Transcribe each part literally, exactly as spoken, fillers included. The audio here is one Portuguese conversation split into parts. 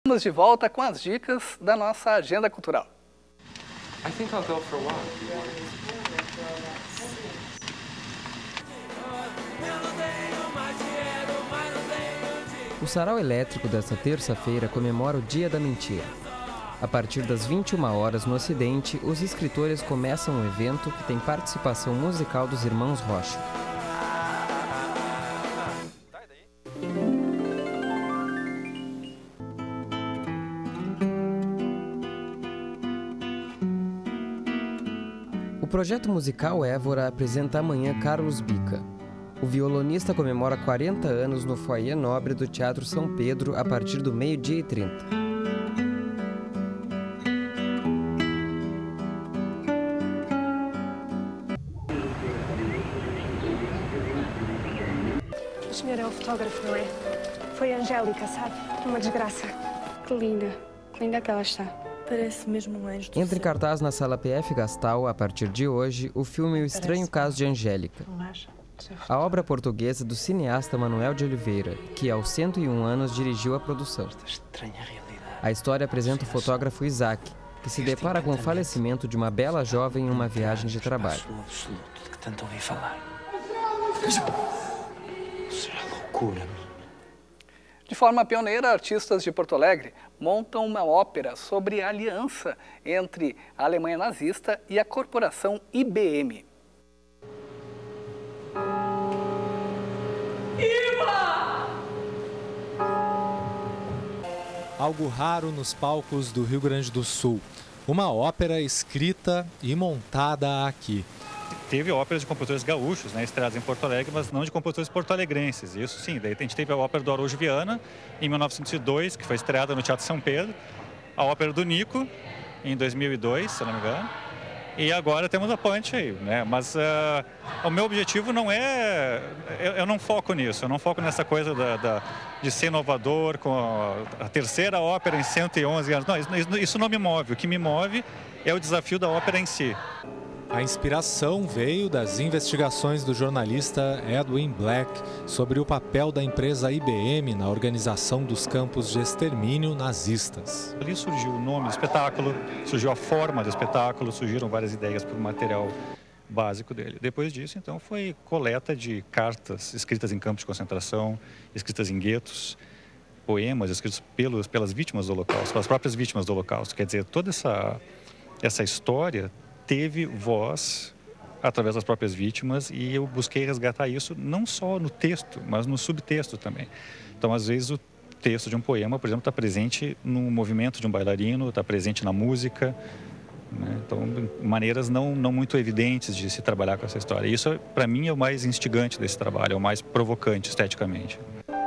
Estamos de volta com as dicas da nossa agenda cultural. I think I'll go for a walk. O Sarau Elétrico desta terça-feira comemora o Dia da Mentira. A partir das vinte e uma horas no Ocidente, os escritores começam um evento que tem participação musical dos irmãos Rocha. O projeto musical Évora apresenta amanhã Carlos Bica. O violonista comemora quarenta anos no foyer nobre do Teatro São Pedro a partir do meio-dia e trinta. O senhor é o fotógrafo, não é? Foi a Angélica, sabe? Uma desgraça. Que linda. Que linda que ela está. Parece mesmo um anjo do Entra em céu. cartaz na Sala P F Gastal, a partir de hoje, o filme O Estranho Caso de Angélica. Não acha? A obra portuguesa do cineasta Manuel de Oliveira, que aos cento e um anos dirigiu a produção. A história apresenta o fotógrafo Isaac, que se depara com o falecimento de uma bela jovem em uma viagem de trabalho. absoluto de que tanto ouvi falar. Será loucura. De forma pioneira, artistas de Porto Alegre montam uma ópera sobre a aliança entre a Alemanha nazista e a corporação I B M. Algo raro nos palcos do Rio Grande do Sul. Uma ópera escrita e montada aqui. Teve óperas de compositores gaúchos, né, estreadas em Porto Alegre, mas não de compositores porto-alegrenses. Isso sim, daí a gente teve a ópera do Araújo Viana, em mil novecentos e dois, que foi estreada no Teatro São Pedro. A ópera do Nico, em dois mil e dois, se eu não me engano. E agora temos a Punch aí, né? Mas uh, o meu objetivo não é... Eu, eu não foco nisso, eu não foco nessa coisa da, da, de ser inovador com a, a terceira ópera em cento e onze anos. Não, isso, isso não me move. O que me move é o desafio da ópera em si. A inspiração veio das investigações do jornalista Edwin Black sobre o papel da empresa I B M na organização dos campos de extermínio nazistas. Ali surgiu o nome do espetáculo, surgiu a forma do espetáculo, surgiram várias ideias para o material básico dele. Depois disso, então, foi coleta de cartas escritas em campos de concentração, escritas em guetos, poemas escritos pelos, pelas vítimas do Holocausto, pelas próprias vítimas do Holocausto. Quer dizer, toda essa, essa história teve voz através das próprias vítimas e eu busquei resgatar isso não só no texto, mas no subtexto também. Então, às vezes, o texto de um poema, por exemplo, está presente no movimento de um bailarino, está presente na música, né? Então, maneiras não, não muito evidentes de se trabalhar com essa história. Isso, para mim, é o mais instigante desse trabalho, é o mais provocante esteticamente.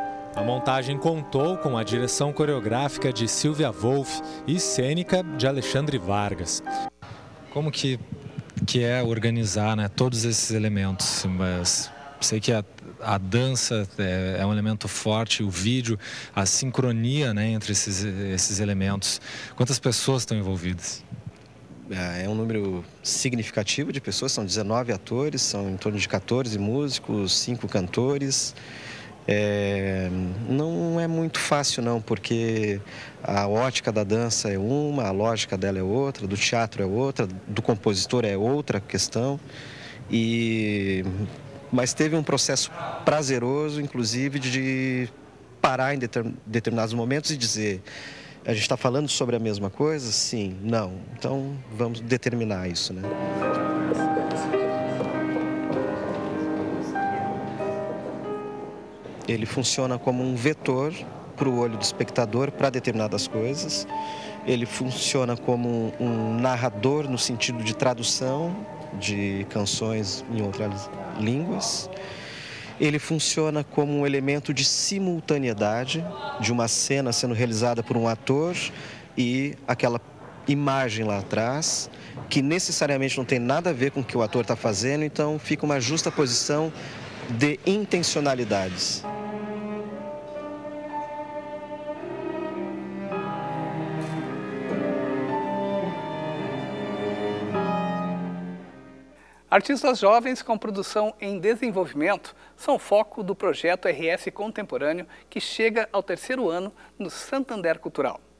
A montagem contou com a direção coreográfica de Silvia Wolff e cênica de Alexandre Vargas. Como que, que é organizar, né, todos esses elementos? Mas sei que a, a dança é, é um elemento forte, o vídeo, a sincronia, né, entre esses, esses elementos. Quantas pessoas estão envolvidas? É um número significativo de pessoas, são dezenove atores, são em torno de quatorze músicos, cinco cantores. É, não é muito fácil não, porque a ótica da dança é uma, a lógica dela é outra, do teatro é outra, do compositor é outra questão. E, mas teve um processo prazeroso, inclusive, de parar em determinados momentos e dizer: a gente está falando sobre a mesma coisa? Sim, não. Então vamos determinar isso, né? Ele funciona como um vetor para o olho do espectador para determinadas coisas. Ele funciona como um narrador no sentido de tradução de canções em outras línguas. Ele funciona como um elemento de simultaneidade de uma cena sendo realizada por um ator e aquela imagem lá atrás, que necessariamente não tem nada a ver com o que o ator está fazendo, então fica uma justa posição de intencionalidades. Artistas jovens com produção em desenvolvimento são foco do projeto R S Contemporâneo, que chega ao terceiro ano no Santander Cultural.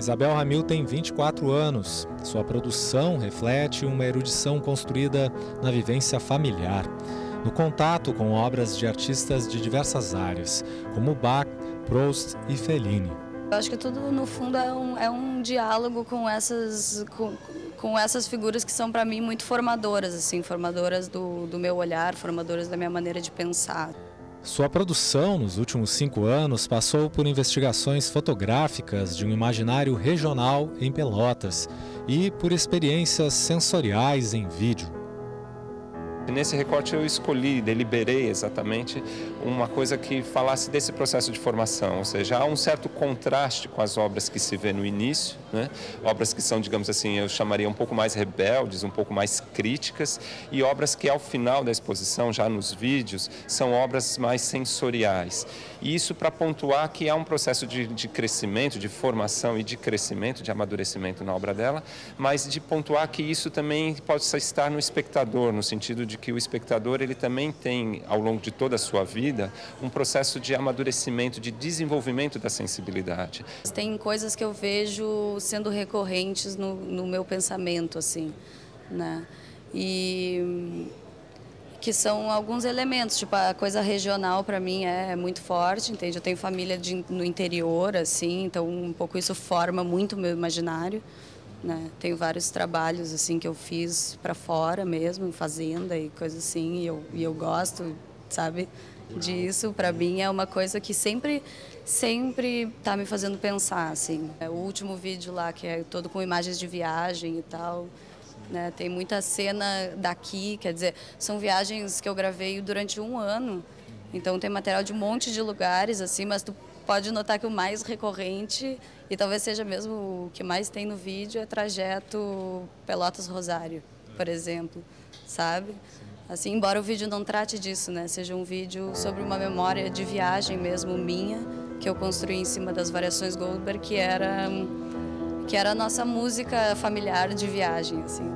Isabel Ramil tem vinte e quatro anos. Sua produção reflete uma erudição construída na vivência familiar, no contato com obras de artistas de diversas áreas, como Bach, Proust e Fellini. Eu acho que tudo, no fundo, é um, é um diálogo com essas, com, com essas figuras que são, para mim, muito formadoras, assim, formadoras do, do meu olhar, formadoras da minha maneira de pensar. Sua produção, nos últimos cinco anos, passou por investigações fotográficas de um imaginário regional em Pelotas e por experiências sensoriais em vídeo. Nesse recorte eu escolhi, deliberei exatamente uma coisa que falasse desse processo de formação, ou seja, há um certo contraste com as obras que se vê no início, né? Obras que são, digamos assim, eu chamaria um pouco mais rebeldes, um pouco mais críticas, e obras que ao final da exposição, já nos vídeos, são obras mais sensoriais. E isso para pontuar que há um processo de, de crescimento, de formação e de crescimento, de amadurecimento na obra dela, mas de pontuar que isso também pode estar no espectador, no sentido de que o espectador ele também tem, ao longo de toda a sua vida, um processo de amadurecimento, de desenvolvimento da sensibilidade. Tem coisas que eu vejo sendo recorrentes no, no meu pensamento, assim, né? E que são alguns elementos, tipo a coisa regional para mim é muito forte, entende? Eu tenho família de, no interior, assim, então um pouco isso forma muito o meu imaginário. Né? Tenho vários trabalhos assim que eu fiz para fora mesmo, em fazenda e coisa assim, e eu, e eu gosto, sabe, disso. Para mim é uma coisa que sempre sempre tá me fazendo pensar, assim. O último vídeo lá, que é todo com imagens de viagem e tal, né? Tem muita cena daqui, quer dizer, são viagens que eu gravei durante um ano, então tem material de um monte de lugares, assim, mas tu pode notar que o mais recorrente, e talvez seja mesmo o que mais tem no vídeo, é trajeto Pelotas-Rosário, por exemplo, sabe? Assim, embora o vídeo não trate disso, né? Seja um vídeo sobre uma memória de viagem mesmo minha, que eu construí em cima das variações Goldberg, que era, que era a nossa música familiar de viagem, assim.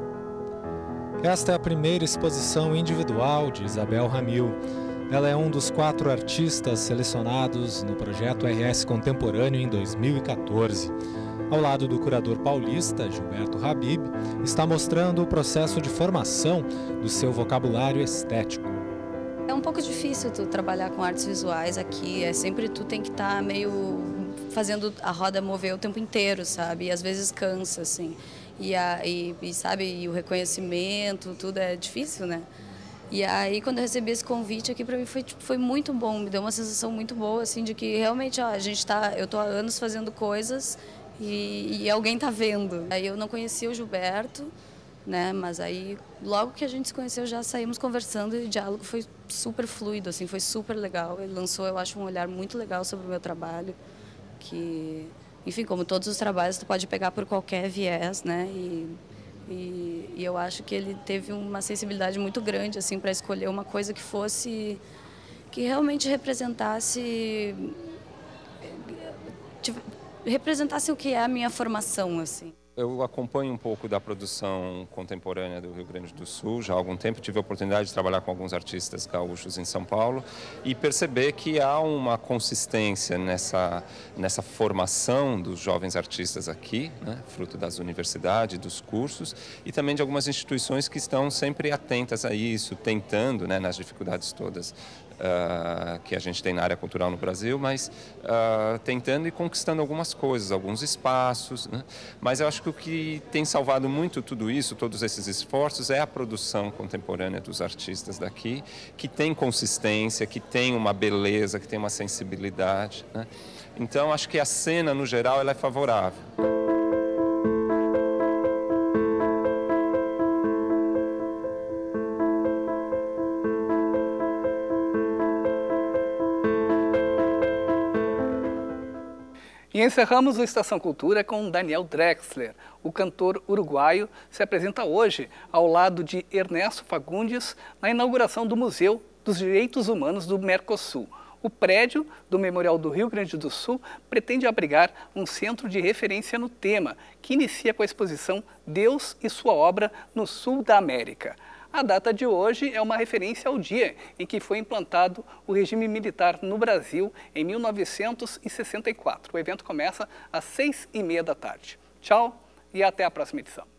Esta é a primeira exposição individual de Isabel Ramil. Ela é um dos quatro artistas selecionados no projeto R S Contemporâneo em dois mil e quatorze. Ao lado do curador paulista, Gilberto Habib, está mostrando o processo de formação do seu vocabulário estético. É um pouco difícil tu trabalhar com artes visuais aqui, é sempre tu tem que estar meio fazendo a roda mover o tempo inteiro, sabe? E às vezes cansa, assim. E, a, e, e sabe, e o reconhecimento, tudo é difícil, né? E aí, quando eu recebi esse convite aqui, para mim foi, foi muito bom, me deu uma sensação muito boa, assim, de que realmente, ó, a gente tá, eu tô há anos fazendo coisas e, e alguém tá vendo. Aí eu não conhecia o Gilberto, né, mas aí, logo que a gente se conheceu, já saímos conversando e o diálogo foi super fluido, assim, foi super legal. Ele lançou, eu acho, um olhar muito legal sobre o meu trabalho, que, enfim, como todos os trabalhos, tu pode pegar por qualquer viés, né, e... E, e eu acho que ele teve uma sensibilidade muito grande assim para escolher uma coisa que fosse, que realmente representasse, representasse o que é a minha formação, assim. Eu acompanho um pouco da produção contemporânea do Rio Grande do Sul já há algum tempo. Tive a oportunidade de trabalhar com alguns artistas gaúchos em São Paulo e perceber que há uma consistência nessa, nessa formação dos jovens artistas aqui, né, fruto das universidades, dos cursos e também de algumas instituições que estão sempre atentas a isso, tentando, né, nas dificuldades todas Uh, que a gente tem na área cultural no Brasil, mas uh, tentando e conquistando algumas coisas, alguns espaços, né? Mas eu acho que o que tem salvado muito tudo isso, todos esses esforços, é a produção contemporânea dos artistas daqui, que tem consistência, que tem uma beleza, que tem uma sensibilidade, né? Então, acho que a cena, no geral, ela é favorável. E encerramos o Estação Cultura com Daniel Drexler. O cantor uruguaio se apresenta hoje ao lado de Ernesto Fagundes na inauguração do Museu dos Direitos Humanos do Mercosul. O prédio do Memorial do Rio Grande do Sul pretende abrigar um centro de referência no tema, que inicia com a exposição Deus e Sua Obra no Sul da América. A data de hoje é uma referência ao dia em que foi implantado o regime militar no Brasil em mil novecentos e sessenta e quatro. O evento começa às seis e meia da tarde. Tchau e até a próxima edição.